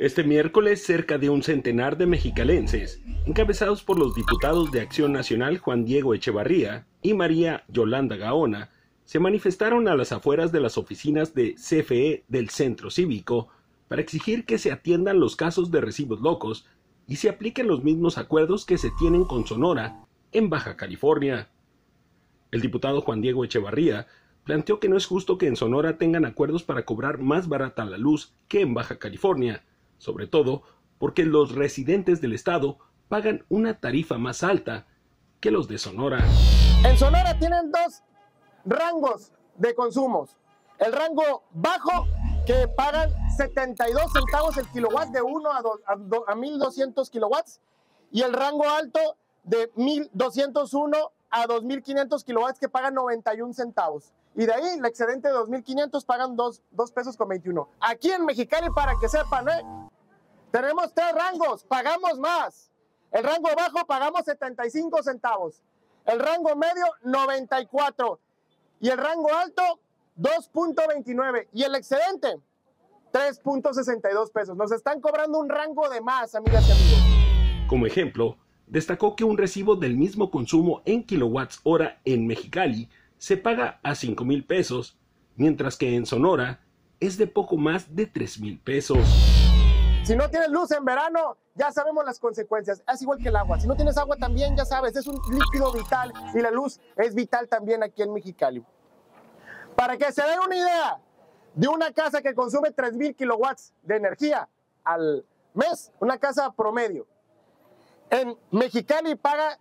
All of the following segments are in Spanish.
Este miércoles, cerca de un centenar de mexicalenses, encabezados por los diputados de Acción Nacional Juan Diego Echevarría y María Yolanda Gaona, se manifestaron a las afueras de las oficinas de CFE del Centro Cívico para exigir que se atiendan los casos de recibos locos y se apliquen los mismos acuerdos que se tienen con Sonora en Baja California. El diputado Juan Diego Echevarría planteó que no es justo que en Sonora tengan acuerdos para cobrar más barata la luz que en Baja California, sobre todo porque los residentes del estado pagan una tarifa más alta que los de Sonora. En Sonora tienen dos rangos de consumos. El rango bajo, que pagan 72 centavos el kilowatt de 1 a 1200 kilowatts, y el rango alto de 1201 a 2500 kilowatts, que pagan 91 centavos. Y de ahí, el excedente de 2500 pagan 2 pesos con 21. Aquí en Mexicali, para que sepan, tenemos 3 rangos, pagamos más. El rango bajo pagamos 75 centavos. El rango medio, 94. Y el rango alto, 2.29. Y el excedente, 3.62 pesos. Nos están cobrando un rango de más, amigas y amigos. Como ejemplo, destacó que un recibo del mismo consumo en kilowatts hora en Mexicali se paga a 5,000 pesos, mientras que en Sonora es de poco más de 3,000 pesos. Si no tienes luz en verano, ya sabemos las consecuencias. Es igual que el agua. Si no tienes agua también, ya sabes, es un líquido vital y la luz es vital también aquí en Mexicali. Para que se den una idea de una casa que consume 3,000 kilowatts de energía al mes, una casa promedio, en Mexicali paga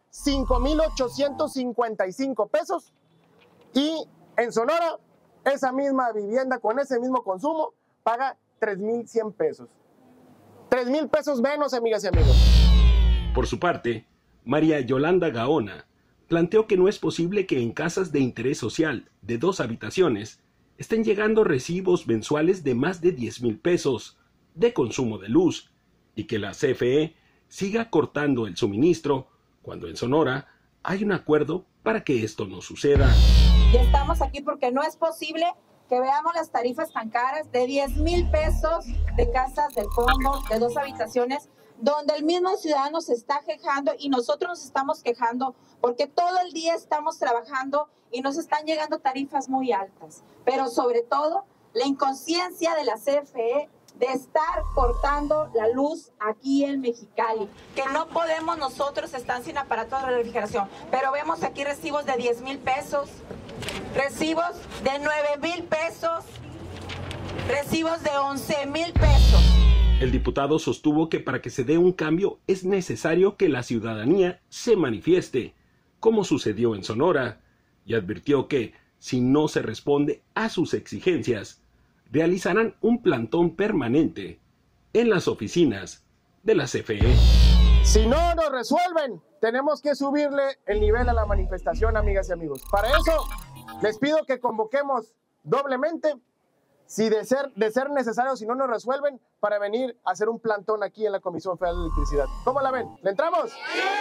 5,855 pesos y en Sonora esa misma vivienda con ese mismo consumo paga 3,100 pesos. 3,000 pesos menos, amigas y amigos. Por su parte, María Yolanda Gaona planteó que no es posible que en casas de interés social de 2 habitaciones estén llegando recibos mensuales de más de 10,000 pesos de consumo de luz y que la CFE siga cortando el suministro cuando en Sonora hay un acuerdo para que esto no suceda. Y estamos aquí porque no es posible que veamos las tarifas tan caras de 10,000 pesos de casas del fondo de 2 habitaciones, donde el mismo ciudadano se está quejando y nosotros nos estamos quejando porque todo el día estamos trabajando y nos están llegando tarifas muy altas. Pero sobre todo, la inconsciencia de la CFE de estar cortando la luz aquí en Mexicali, que no podemos nosotros estar sin aparatos de refrigeración, pero vemos aquí recibos de 10,000 pesos, recibos de 9,000 pesos, recibos de 11,000 pesos. El diputado sostuvo que para que se dé un cambio es necesario que la ciudadanía se manifieste, como sucedió en Sonora, y advirtió que, si no se responde a sus exigencias, realizarán un plantón permanente en las oficinas de la CFE. Si no nos resuelven, tenemos que subirle el nivel a la manifestación, amigas y amigos. Para eso, les pido que convoquemos doblemente, si de ser necesario, si no nos resuelven, para venir a hacer un plantón aquí en la Comisión Federal de Electricidad. ¿Cómo la ven? ¿Le entramos?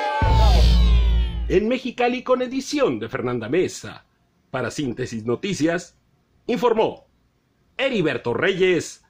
En Mexicali, con edición de Fernanda Mesa, para Síntesis Noticias, informó Heriberto Reyes.